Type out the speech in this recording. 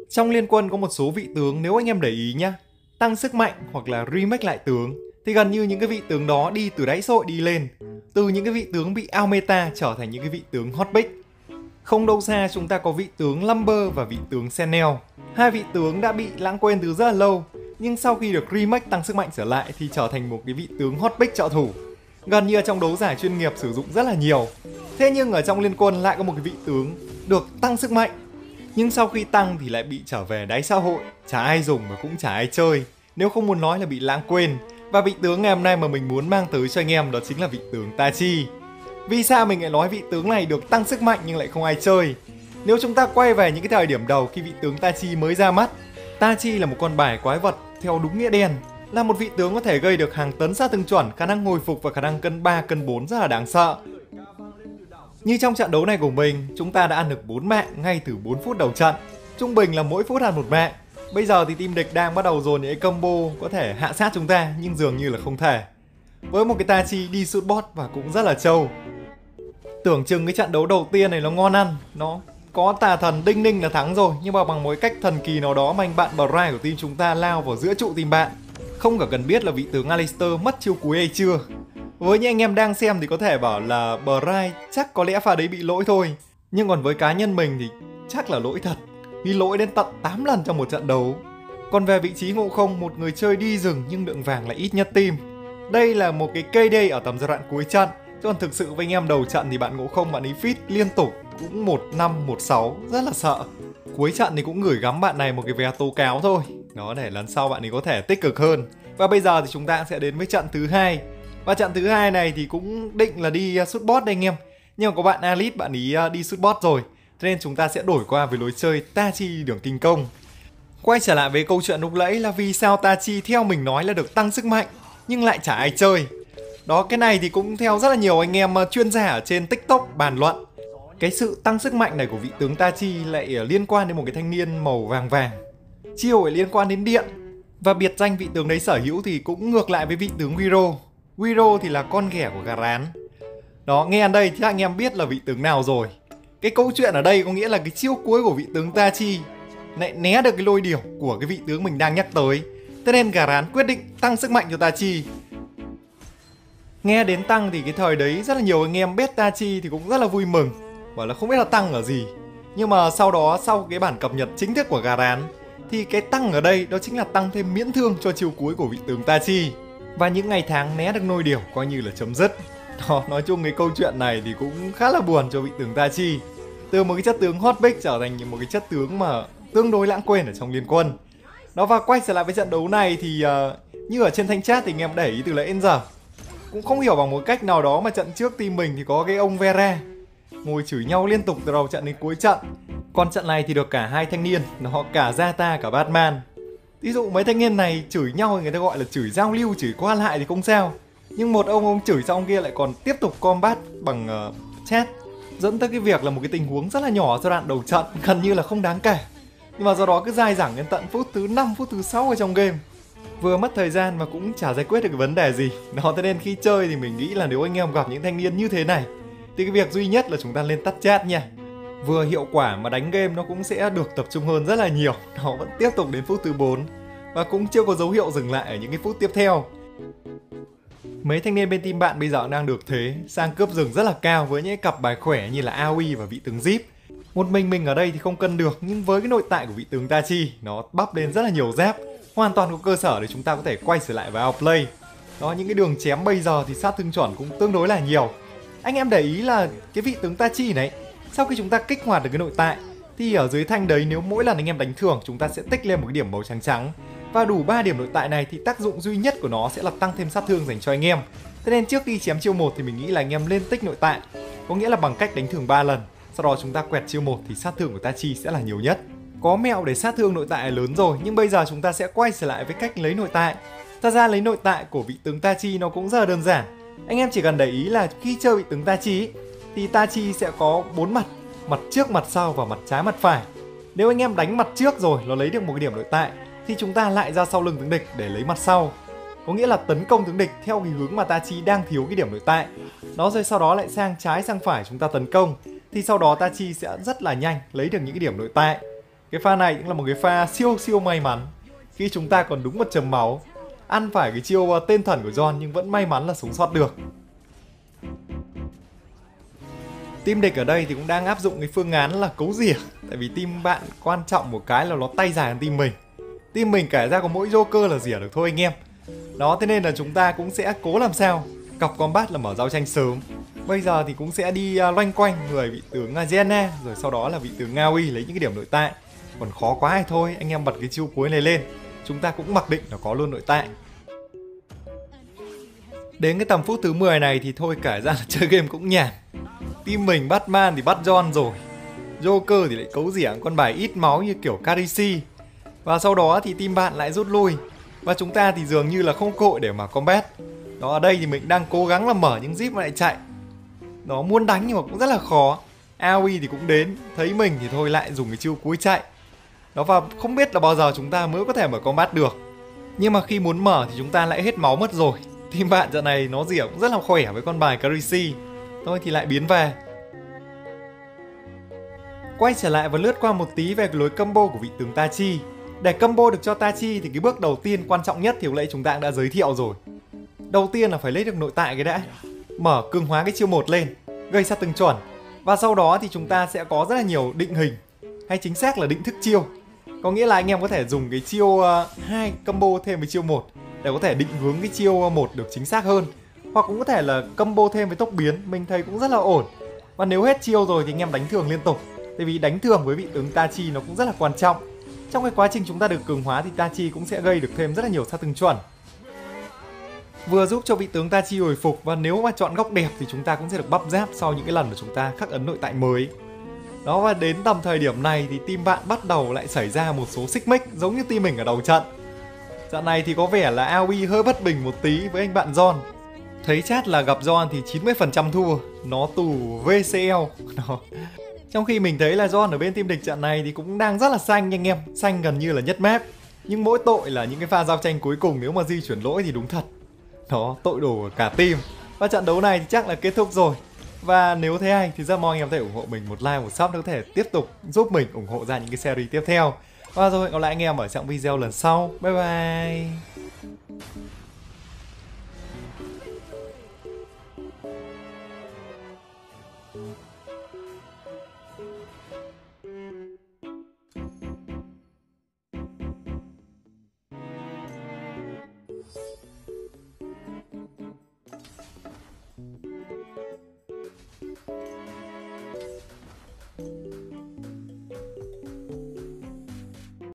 Trong Liên Quân có một số vị tướng nếu anh em để ý nhá, tăng sức mạnh hoặc là remake lại tướng thì gần như những cái vị tướng đó đi từ đáy xã hội đi lên, từ những cái vị tướng bị out meta trở thành những cái vị tướng hot pick. Không đâu xa chúng ta có vị tướng Lumber và vị tướng Senel. Hai vị tướng đã bị lãng quên từ rất là lâu, nhưng sau khi được remake tăng sức mạnh trở lại thì trở thành một cái vị tướng hot pick trợ thủ. Gần như trong đấu giải chuyên nghiệp sử dụng rất là nhiều. Thế nhưng ở trong Liên Quân lại có một cái vị tướng được tăng sức mạnh, nhưng sau khi tăng thì lại bị trở về đáy xã hội, chả ai dùng và cũng chả ai chơi, nếu không muốn nói là bị lãng quên. Và vị tướng ngày hôm nay mà mình muốn mang tới cho anh em đó chính là vị tướng Tachi. Vì sao mình lại nói vị tướng này được tăng sức mạnh nhưng lại không ai chơi? Nếu chúng ta quay về những cái thời điểm đầu khi vị tướng Tachi mới ra mắt, Tachi là một con bài quái vật theo đúng nghĩa đen, là một vị tướng có thể gây được hàng tấn sát thương chuẩn, khả năng hồi phục và khả năng cân 3, cân 4 rất là đáng sợ. Như trong trận đấu này của mình, chúng ta đã ăn được 4 mạng ngay từ 4 phút đầu trận. Trung bình là mỗi phút ăn 1 mạng. Bây giờ thì team địch đang bắt đầu dồn những combo có thể hạ sát chúng ta, nhưng dường như là không thể. Với một cái Tachi đi shoot bot và cũng rất là trâu. Tưởng chừng cái trận đấu đầu tiên này nó ngon ăn, nó có tà thần đinh ninh là thắng rồi, nhưng mà bằng một cách thần kỳ nào đó mà anh bạn Bright của team chúng ta lao vào giữa trụ team bạn. Không cả cần biết là vị tướng Alistar mất chiêu cuối hay chưa. Với những anh em đang xem thì có thể bảo là Bright chắc có lẽ pha đấy bị lỗi thôi, nhưng còn với cá nhân mình thì chắc là lỗi thật, vì lỗi đến tận 8 lần trong một trận đấu. Còn về vị trí Ngộ Không, một người chơi đi rừng nhưng lượng vàng là ít nhất team. Đây là một cái cây day ở tầm giai đoạn cuối trận. Chứ còn thực sự với anh em đầu trận thì bạn Ngộ Không bạn ấy feed liên tục cũng 1-5, 1-6, rất là sợ. Cuối trận thì cũng gửi gắm bạn này một cái vé tố cáo thôi, đó để lần sau bạn ấy có thể tích cực hơn. Và bây giờ thì chúng ta sẽ đến với trận thứ hai. Và trận thứ hai này thì cũng định là đi shoot bot đây anh em, nhưng mà có bạn Alice bạn ấy đi shoot bot rồi, cho nên chúng ta sẽ đổi qua với lối chơi Tachi đường kinh công. Quay trở lại với câu chuyện lúc nãy là vì sao Tachi theo mình nói là được tăng sức mạnh nhưng lại chả ai chơi. Đó, cái này thì cũng theo rất là nhiều anh em chuyên gia ở trên TikTok bàn luận. Cái sự tăng sức mạnh này của vị tướng Tachi lại liên quan đến một cái thanh niên màu vàng vàng. Chiêu lại liên quan đến điện. Và biệt danh vị tướng đấy sở hữu thì cũng ngược lại với vị tướng Wiro. Wiro thì là con ghẻ của gà rán. Đó, nghe ở đây thì anh em biết là vị tướng nào rồi. Cái câu chuyện ở đây có nghĩa là cái chiêu cuối của vị tướng Tachi lại né được cái lôi điểu của cái vị tướng mình đang nhắc tới. Thế nên gà rán quyết định tăng sức mạnh cho Tachi. Nghe đến tăng thì cái thời đấy rất là nhiều anh em bet Tachi thì cũng rất là vui mừng, bảo là không biết là tăng ở gì. Nhưng mà sau đó, sau cái bản cập nhật chính thức của gà rán thì cái tăng ở đây đó chính là tăng thêm miễn thương cho chiêu cuối của vị tướng Tachi. Và những ngày tháng né được nôi điểu coi như là chấm dứt. Đó, nói chung cái câu chuyện này thì cũng khá là buồn cho vị tướng Tachi. Từ một cái chất tướng hot pick trở thành một cái chất tướng mà tương đối lãng quên ở trong Liên Quân. Đó, và quay trở lại với trận đấu này thì như ở trên thanh chat thì anh em để ý từ nãy đến giờ cũng không hiểu bằng một cách nào đó mà trận trước team mình thì có cái ông Vera ngồi chửi nhau liên tục từ đầu trận đến cuối trận. Còn trận này thì được cả hai thanh niên, nó cả Zata cả Batman. Ví dụ mấy thanh niên này chửi nhau người ta gọi là chửi giao lưu, chửi qua lại thì không sao, nhưng một ông chửi xong kia lại còn tiếp tục combat bằng chat, dẫn tới cái việc là một cái tình huống rất là nhỏ giai đoạn đầu trận gần như là không đáng kể, nhưng mà do đó cứ dai dẳng đến tận phút thứ 5, phút thứ 6 ở trong game. Vừa mất thời gian mà cũng chả giải quyết được cái vấn đề gì. Đó, thế nên khi chơi thì mình nghĩ là nếu anh em gặp những thanh niên như thế này thì cái việc duy nhất là chúng ta lên tắt chat nha. Vừa hiệu quả mà đánh game nó cũng sẽ được tập trung hơn rất là nhiều. Nó vẫn tiếp tục đến phút thứ 4 và cũng chưa có dấu hiệu dừng lại ở những cái phút tiếp theo. Mấy thanh niên bên team bạn bây giờ đang được thế sang cướp rừng rất là cao với những cặp bài khỏe như là AoE và vị tướng Zip. Một mình ở đây thì không cân được, nhưng với cái nội tại của vị tướng Tachi nó bắp lên rất là nhiều giáp, hoàn toàn có cơ sở để chúng ta có thể quay trở lại với outplay. Đó, những cái đường chém bây giờ thì sát thương chuẩn cũng tương đối là nhiều. Anh em để ý là cái vị tướng Tachi này, sau khi chúng ta kích hoạt được cái nội tại thì ở dưới thanh đấy nếu mỗi lần anh em đánh thưởng chúng ta sẽ tích lên một cái điểm màu trắng trắng. Và đủ 3 điểm nội tại này thì tác dụng duy nhất của nó sẽ là tăng thêm sát thương dành cho anh em. Thế nên trước khi chém chiêu 1 thì mình nghĩ là anh em lên tích nội tại, có nghĩa là bằng cách đánh thưởng 3 lần. Sau đó chúng ta quẹt chiêu 1 thì sát thương của Tachi sẽ là nhiều nhất. Có mẹo để sát thương nội tại lớn rồi, nhưng bây giờ chúng ta sẽ quay trở lại với cách lấy nội tại. Thật ra lấy nội tại của vị tướng Tachi nó cũng rất là đơn giản. Anh em chỉ cần để ý là khi chơi vị tướng Tachi thì Tachi sẽ có 4 mặt, mặt trước, mặt sau và mặt trái, mặt phải. Nếu anh em đánh mặt trước rồi nó lấy được một cái điểm nội tại thì chúng ta lại ra sau lưng tướng địch để lấy mặt sau. Có nghĩa là tấn công tướng địch theo cái hướng mà Tachi đang thiếu cái điểm nội tại. Đó, rồi sau đó lại sang trái sang phải chúng ta tấn công. Thì sau đó Tachi sẽ rất là nhanh lấy được những cái điểm nội tại. Cái pha này cũng là một cái pha siêu siêu may mắn, khi chúng ta còn đúng một chấm máu, ăn phải cái chiêu tên thần của John nhưng vẫn may mắn là sống sót được. Team địch ở đây thì cũng đang áp dụng cái phương án là cấu rỉa, tại vì team bạn quan trọng một cái là nó tay dài hơn team mình. Team mình kể ra có mỗi Joker là rỉa được thôi anh em. Đó, thế nên là chúng ta cũng sẽ cố làm sao cọc combat là mở giao tranh sớm. Bây giờ thì cũng sẽ đi loanh quanh người vị tướng Jenna, rồi sau đó là vị tướng Ngaoi lấy những cái điểm nội tại. Còn khó quá hay thôi, anh em bật cái chiêu cuối này lên, chúng ta cũng mặc định là có luôn nội tại. Đến cái tầm phút thứ 10 này thì thôi kể ra là chơi game cũng nhàn. Team mình bắt man thì bắt John rồi, Joker thì lại cấu rỉa con bài ít máu như kiểu Khaleesi. Và sau đó thì team bạn lại rút lui, và chúng ta thì dường như là không cơ hội để mà combat. Đó, ở đây thì mình đang cố gắng là mở những zip mà lại chạy. Nó muốn đánh nhưng mà cũng rất là khó. AoE thì cũng đến, thấy mình thì thôi lại dùng cái chiêu cuối chạy. Đó, và không biết là bao giờ chúng ta mới có thể mở combat được. Nhưng mà khi muốn mở thì chúng ta lại hết máu mất rồi. Team bạn trận này nó rỉa cũng rất là khỏe với con bài Khaleesi. Thôi thì lại biến về. Quay trở lại và lướt qua một tí về cái lối combo của vị tướng Tachi. Để combo được cho Tachi thì cái bước đầu tiên quan trọng nhất thì lúc nãy chúng ta cũng đã giới thiệu rồi. Đầu tiên là phải lấy được nội tại cái đã. Mở cường hóa cái chiêu 1 lên, gây sát thương chuẩn. Và sau đó thì chúng ta sẽ có rất là nhiều định hình, hay chính xác là định thức chiêu. Có nghĩa là anh em có thể dùng cái chiêu 2 combo thêm với chiêu 1 để có thể định hướng cái chiêu 1 được chính xác hơn. Hoặc cũng có thể là combo thêm với tốc biến, mình thấy cũng rất là ổn. Và nếu hết chiêu rồi thì anh em đánh thường liên tục. Tại vì đánh thường với vị tướng Tachi nó cũng rất là quan trọng. Trong cái quá trình chúng ta được cường hóa thì Tachi cũng sẽ gây được thêm rất là nhiều sát thương chuẩn, vừa giúp cho vị tướng Tachi hồi phục. Và nếu mà chọn góc đẹp thì chúng ta cũng sẽ được bắp giáp sau những cái lần mà chúng ta khắc ấn nội tại mới. Đó, và đến tầm thời điểm này thì team bạn bắt đầu lại xảy ra một số xích mích giống như team mình ở đầu trận. Trận này thì có vẻ là AoE hơi bất bình một tí với anh bạn John. Thấy chat là gặp John thì 90% thua, nó tù VCL. Đó. Trong khi mình thấy là John ở bên team địch trận này thì cũng đang rất là xanh anh em, xanh gần như là nhất map. Nhưng mỗi tội là những cái pha giao tranh cuối cùng nếu mà di chuyển lỗi thì đúng thật, nó tội đổ cả team. Và trận đấu này thì chắc là kết thúc rồi. Và nếu thấy hay thì rất mong anh em có thể ủng hộ mình một like, một sub để có thể tiếp tục giúp mình ủng hộ ra những cái series tiếp theo. Và rồi hẹn gặp lại anh em ở trong video lần sau. Bye bye.